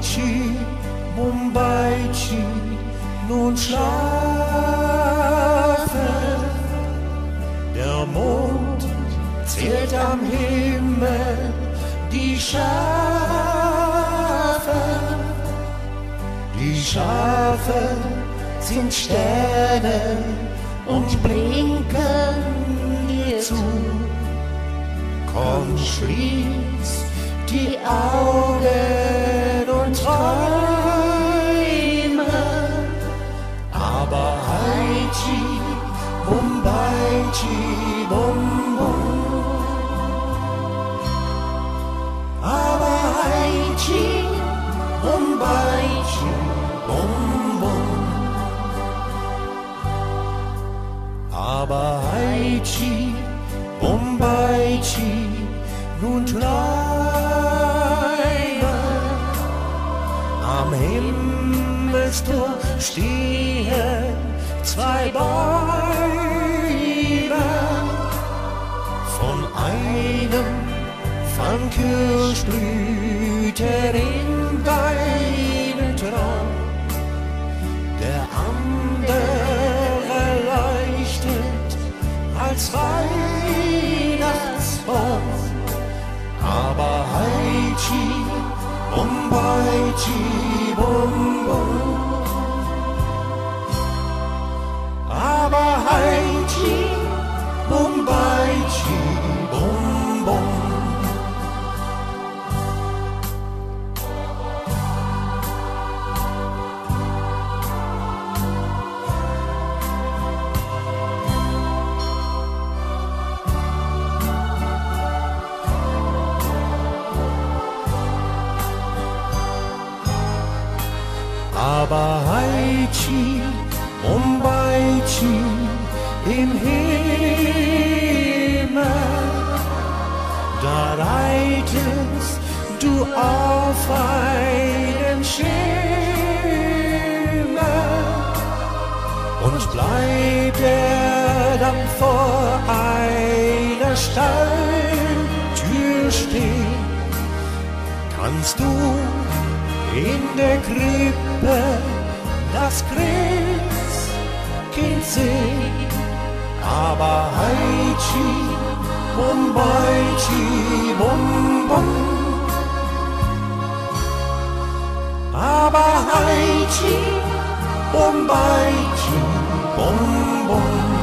Heidschi, bumbeidschi, nun schlafe. Der Mond zählt am Himmel die Schafe. Die Schafe sind Sterne und blinken dir zu. Komm, schließ die Augen und träume. Aber Heidschi, bumbeidschi, bum bum. Aber Heidschi, bumbeidschi, bum bum. Aber Heidschi, bumbeidschi, nun träume. Am Himmelstor stehen zwei Bäume. Von einem fang Kirschblüten in deinen Traum. Der andere leuchtet als Weihnachtsbaum. Aber Heidschi, bumbeidschi, bum bum. Aber Heidschi, bumbeidschi, bum bum. Aber Heidschi, bumbeidschi, im Himmel, da reitest du auf einem Schimmer. Und bleibt er dann vor einer Stalltür stehen, kannst du in der Krippe das Christkind sehen. Aber Heidschi, bumbeidschi, bum bum. Aber Heidschi, bumbeidschi, bum bum.